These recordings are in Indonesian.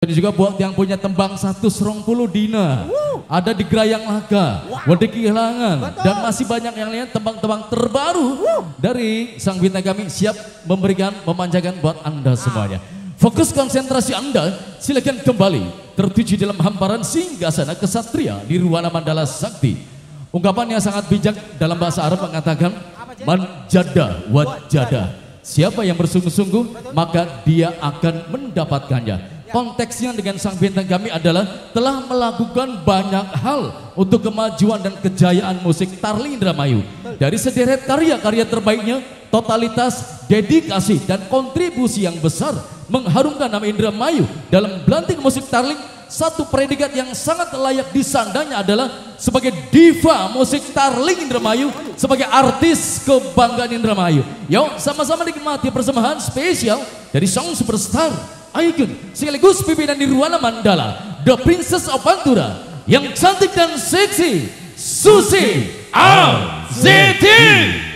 Dan juga buat yang punya tembang 120 dina, ada di Grayang Laga, Wedi Kehilangan, dan masih banyak yang lain tembang-tembang terbaru dari sang bintang kami siap memberikan memanjakan buat Anda semuanya. Fokus konsentrasi Anda, silakan kembali tertuju dalam hamparan singgasana kesatria di Nirwana Mandala Sakti. Ungkapan yang sangat bijak dalam bahasa Arab mengatakan manjada wajada. Siapa yang bersungguh-sungguh maka dia akan mendapatkannya. Konteksnya dengan sang bintang kami adalah telah melakukan banyak hal untuk kemajuan dan kejayaan musik Tarling Indramayu. Dari sederet karya-karya terbaiknya, totalitas, dedikasi dan kontribusi yang besar mengharumkan nama Indramayu dalam belantik musik Tarling. Satu predikat yang sangat layak disandanya adalah sebagai diva musik Tarling Indramayu, sebagai artis kebanggaan Indramayu. Yuk sama-sama nikmati persembahan spesial dari sang superstar, ikon sekaligus pimpinan Nirwana Mandala, The Princess of Pantura, yang cantik dan seksi, Susi Arzeti.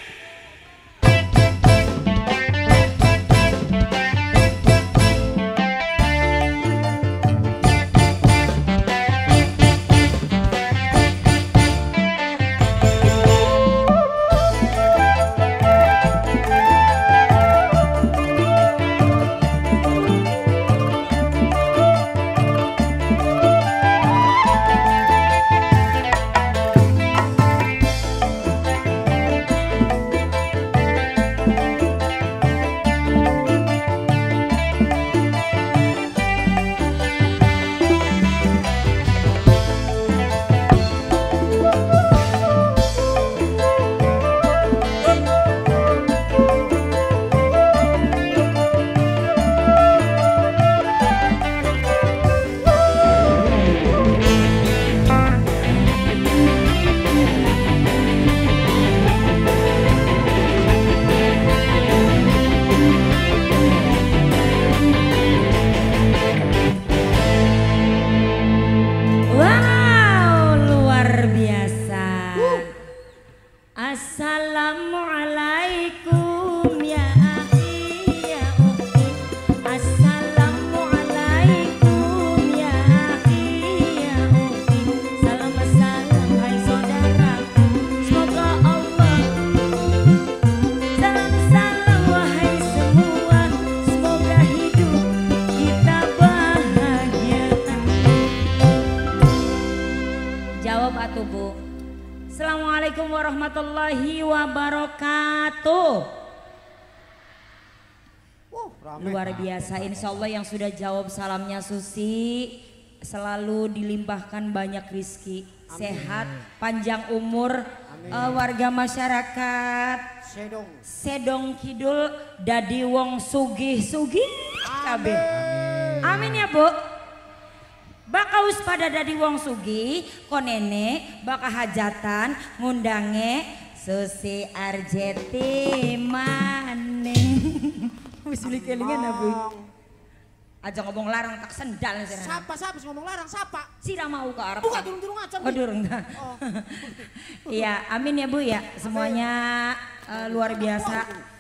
Assalamualaikum ya akhi ya ukhti. Assalamualaikum ya akhi ya ukhti. Salam salam hai saudaraku, semoga Allah. Salam salam wahai semua, semoga hidup kita bahagia. Jawab atuh Bu. Assalamualaikum warahmatullahi wabarakatuh. Luar biasa, insya Allah yang sudah jawab salamnya Susi selalu dilimpahkan banyak rizki, sehat, panjang umur, warga masyarakat Sedong Kidul dadi wong sugih-sugih kabeh. Amin ya Bu. Bakaus pada dadi wong sugi, konene baka hajatan ngundange Susi Arzeti maneh. Wis beli kelingan Bu. Aja ngomong larang tak sendal sirana. Sapa ngomong larang sapa? Sira mau ke arep. Bukan durung-durung aja. Oh durung. Iya, amin ya Bu ya. Semuanya luar biasa.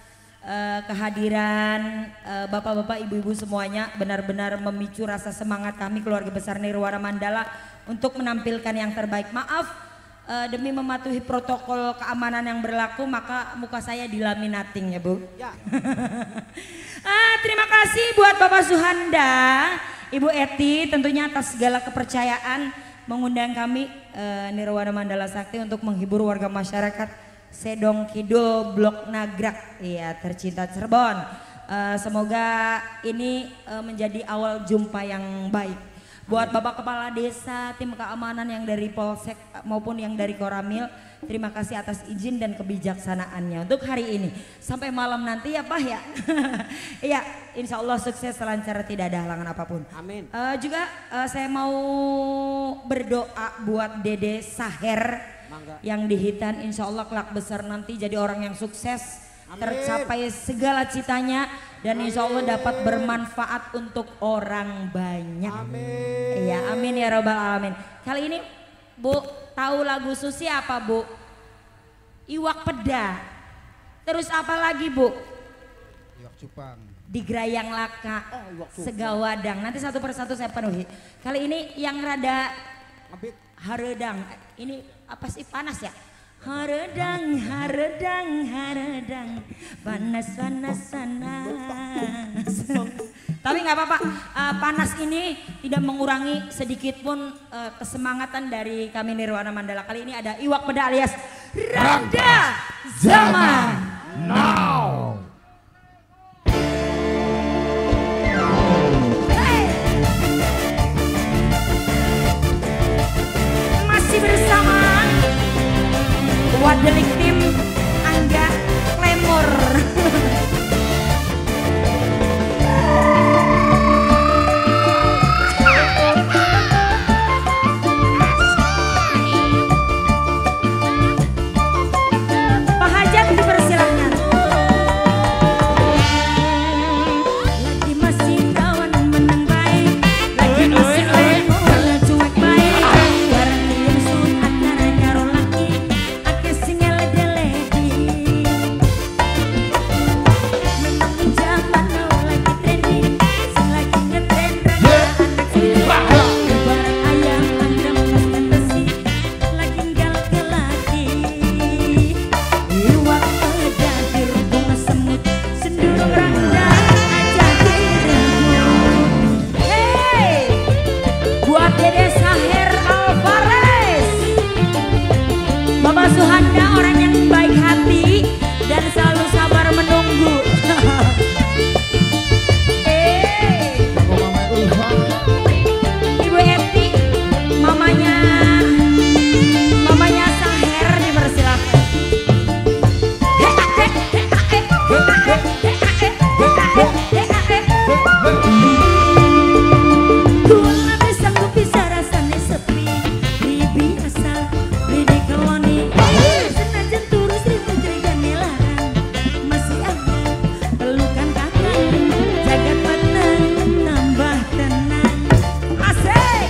Kehadiran bapak-bapak, ibu-ibu semuanya benar-benar memicu rasa semangat kami keluarga besar Nirwana Mandala untuk menampilkan yang terbaik. Maaf demi mematuhi protokol keamanan yang berlaku maka muka saya dilaminating ya Bu. Ya. Terima kasih buat Bapak Suhanda, Ibu Eti tentunya atas segala kepercayaan mengundang kami Nirwana Mandala Sakti untuk menghibur warga masyarakat Sedong Kidul Blok Nagrak, iya tercinta Cirebon. Semoga ini menjadi awal jumpa yang baik buat Bapak Kepala Desa, tim keamanan yang dari Polsek maupun yang dari Koramil. Terima kasih atas izin dan kebijaksanaannya untuk hari ini sampai malam nanti ya Pak ya. Iya, insya Allah sukses lancar, tidak ada halangan apapun. Amin. Juga saya mau berdoa buat Dede Saher. Mangga. Yang di Hitan, insya Allah kelak besar nanti jadi orang yang sukses. Amin. Tercapai segala citanya dan insya Allah dapat bermanfaat untuk orang banyak. Amin. Iya, amin ya robbal alamin. Kali ini Bu tahu lagu Susi apa Bu? Iwak peda. Terus apa lagi Bu? Iwak cupang. di Grayang Laka, Segawadang. Nanti satu persatu saya penuhi. Kali ini yang rada haredang. Ini apa sih, panas ya? Haredang, haredang, haredang, panas, panas, panas. Tapi nggak apa-apa, panas ini tidak mengurangi sedikit pun kesemangatan dari kami Nirwana Mandala. Kali ini ada Iwak Peda alias Rangga Zaman Now. Bersama Wadelik Tim Angga Lemur. Pak Hajat dipersilahkan. Lagi masih kawan menang baik, lagi masih lemur cuek baik. Bapak Suhanda orang yang baik hati dan selalu sabar menunggu. Ibu Eti, mamanya Saher dipersilakan. Kula bisa ku bisa rasane sepi, biasa beli keloni. Senajan turus ribu jerigan larang, masih ada pelukan kakak, jaga tenang, tambah tenang. Asik.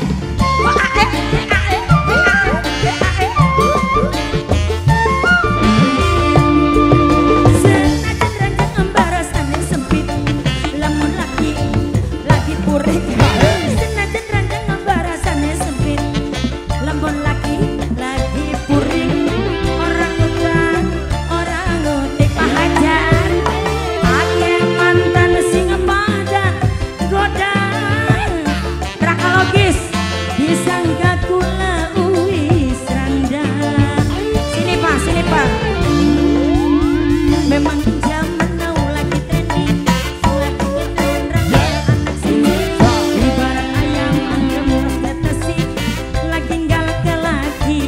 Senajan ranjang embarasan sempit, lamun lagi purik. Senajan ranjang embarasan sempit, lamun lagi puring. Orang utan, orang utik Pak Hajar, ake mantan sing pada goda. Trakologis disangka kula uwis randa. Sini Pak. Memang zaman now lagi trending, lagi ngetren randa anak sini. Ibarat ayam angkem ros ketesi, lagi galak lagi.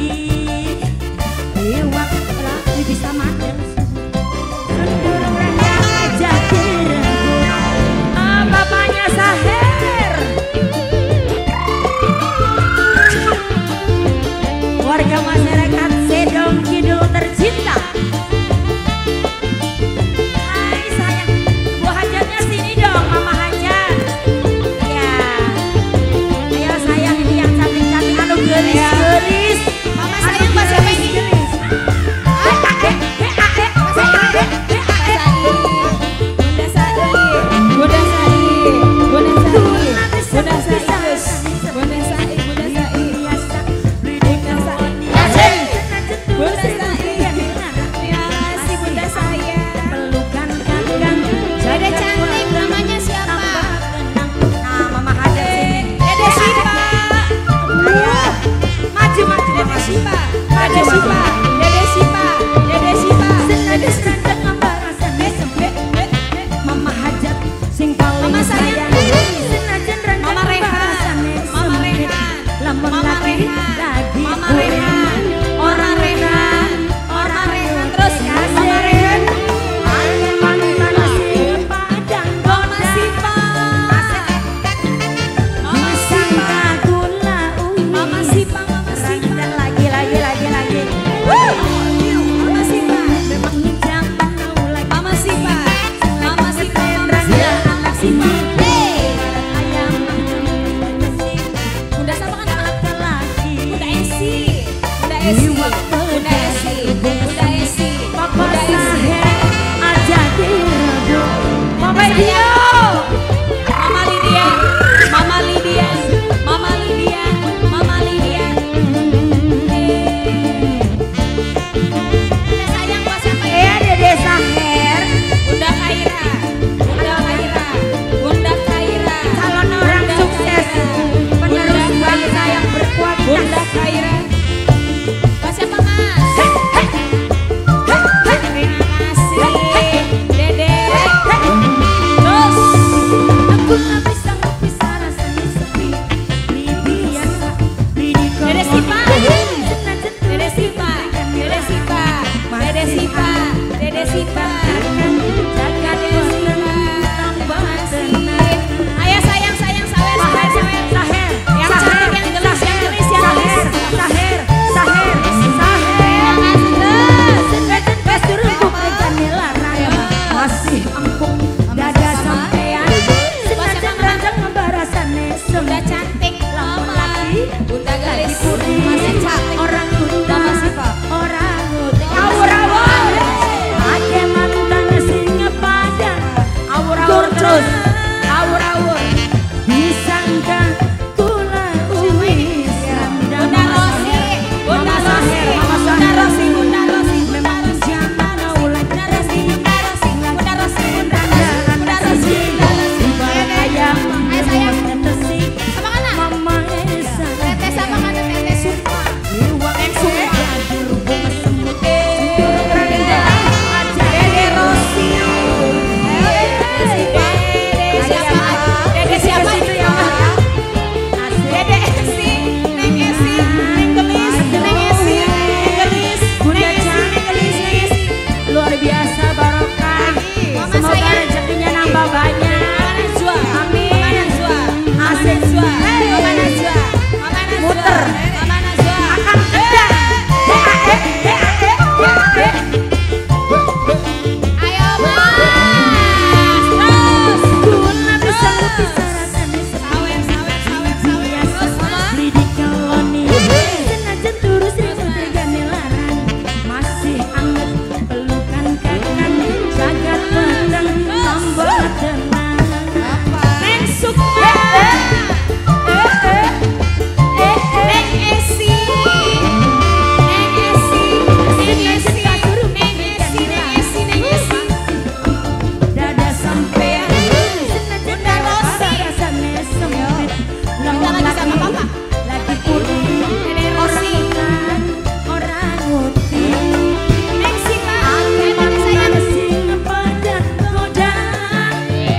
Iwak lagi bisa makan, sendurung rangga aja kira. Bapaknya Saher, warga masyarakat Sedong Kidul tercinta. Hai sayang, Bu Hajatnya sini dong, Mama Hajat. Ya, ayo sayang, ini yang cantik-cantik, anu gelis-gelis. Mama sayang masih apa ini? Papa Saher aja diragu, Mama Dio. Bunda Galis masih cantik. Orang Bunda Mama Siva. orang Bunda awur-awur ake mantan singa padan awur-awur terus awur-awur disangka kula uwis Bunda Rosi, Bunda Rosi, Bunda Rosi, Bunda Rosi, memang zaman ulah Bunda Rosi, Bunda Rosi, Bunda Rosi, Bunda Rosi, Bunda Rosi, ayam Ayo sayang, tetesi apa kana? mama esa Tete sama kana tete suka. liwak suka dirubung semut Dede Rosi. Dede siapa? Dede siapa itu ya? Dede Esi, Neng Esi, Neng Gelis, Neng Esi, Neng Gelis, Bunda Neng Esi, Neng Gelis, Neng Esi. luar biasa barokah Mama semoga sayang. rezekinya nambah banyak Mama Najwa, amin Mama Najwa, Mama Najwa, Mama Najwa, Mama Najwa, Muter. Mama Najwa. akan kedah Ayo Mas, terus. Kuna bisa ngepisarakan Sawet, sawet, sawet, sawet. Terus Mama. Lidik keloni senajan turus ribut tegane larang masih anget pelukan kakan jagat petang tambah tenang Neng Sukma. Neng Esi. Neng Esi. Neng Esi. Neng Esi. Neng Esi. Neng Esi. dada sampean Bunda Rosi. rasane sempit Kita lagi sama Papa. lagi pulih Dede Rosi. orang uti Neng Sita. Ayo Mami sayang. sing padan godaan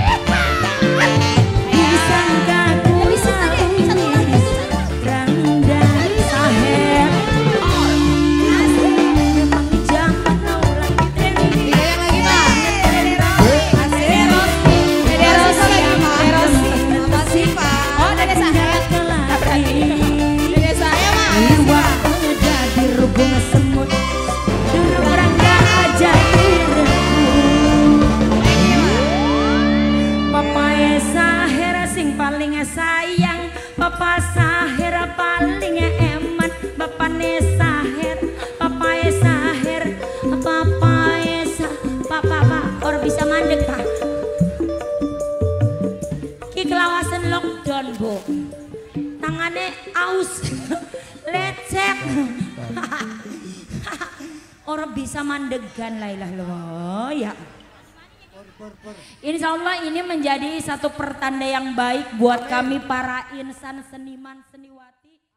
disangka Bisa tadi, bisa tuh lagi, bisa. Rangda saher memang zaman ulang Digoyang lagi Pak. Dede Rosi. Dede Rosi. Dede Rosi. Dede Rosi. Mama Siva. Oh Dede Saher. Dede saya Mas. Iwak jadi rubung semut dulu orang gak aja Papa Saher sing paling sayang Papa Saher paling eman Papa Saher Papa Saher Papa Esa Papa orang bisa mandek Pak Ki kelawasan lockdown Bu tangannya aus lecet orang bisa mandegan la ilah loh ya Insya Allah ini menjadi satu pertanda yang baik buat kami para insan seniman seniwati